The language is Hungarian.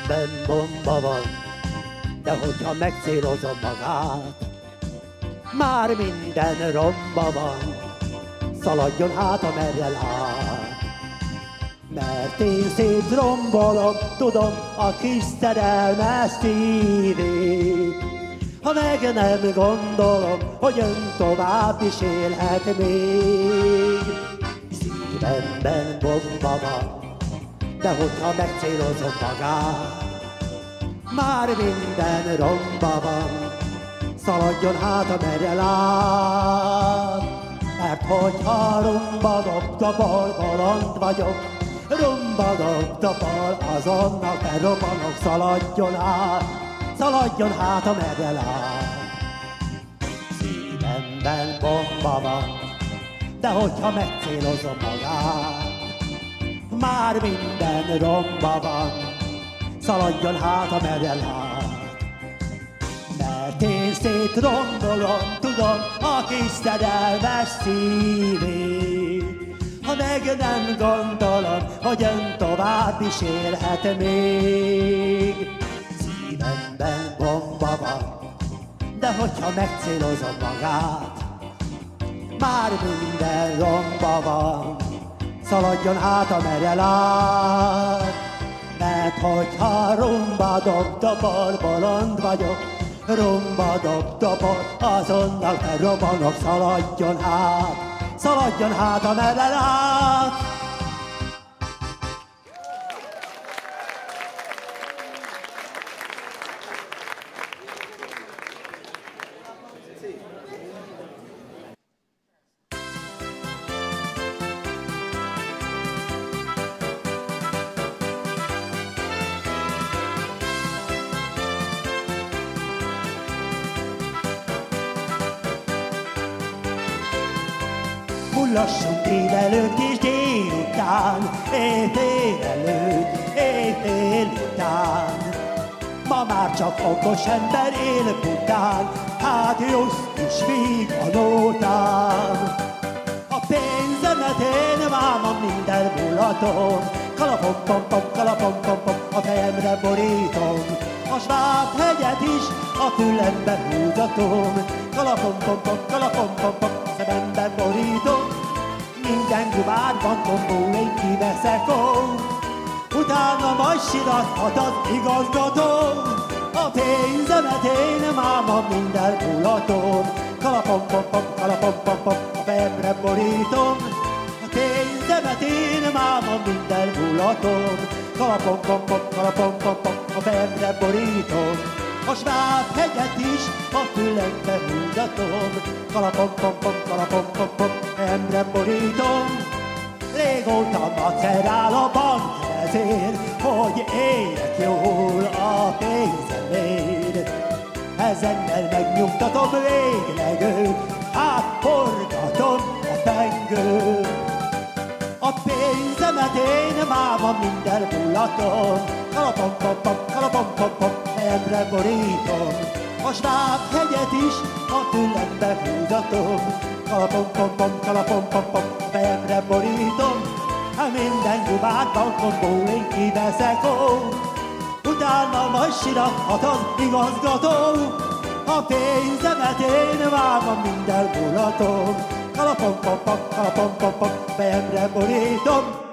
Szívemben bomba van, de hogyha megcélozom magát, már minden romba van, szaladjon hát, amerre lát. Mert én szétrombolom, tudom, a kis szerelmes szívét, ha meg nem gondolom, hogy ön tovább is élhet még. Szívemben bomba van, de hogyha megcélozom magát, már minden romba van, szaladjon hát, amerre lát. Mert hogyha romba dobdobol, bolond vagyok, romba dobdobol, azonnal felrobbanok, szaladjon hát, amerre lát. Szívemben bomba van, de hogyha megcélozom magát, már minden romba van, szaladjon hát, amerre lát. Mert én szétrombolom, tudom, a kis szerelmes szívét, ha meg nem gondolom, hogy ön tovább is élhet még. Szívemben bomba van, de hogyha megcélozom magát, már minden romba van, szaladjon hát, amerre lát. Mert hogyha romba dobdobol, bolond vagyok, romba dobdobol, azonnal felrobbanok, szaladjon hát, amerre lát. Lassú délelőtt és délután, éjfél előtt, éjfél után. Ma már csak okos ember él után, hát jussz is víg a nótán. A pénzemet én vámom minden mulatom, kalapom-pom-pom, a fejemre borítom. A Sváb-hegyet is a fülembe húzatom, kalapom-pom-pom, szememben borítom. Minden gubárban tombul én kiveszek, utána majd sirathat az igazgató. A pénzemet én máma minden mulatom, kalapom-pom-pom, a fejemre borítom. A pénzemet én máma minden mulatom, kalapom-pom, a fejemre borítom. A Sváb-hegyet is a fülembe húzatom, kalapom-pom, fejemre borítom. Régóta macerál a bank ezért, hogy éljek jól a pénzemért. Ezennel megnyugtatom végleg őt, átforgatom a pengőt. A pénzemet én máma minden mulatom, kalapom-pom, fejemre borítom. A Sváb-hegyet is a fülembe húzatom, kalapom-pom, fejemre borítom. Minden gubát bankomból én kiveszek, utána majd sirathat az igazgató. A pénzemet én vágom minden mulatom, kalapom-pom, fejemre borítom.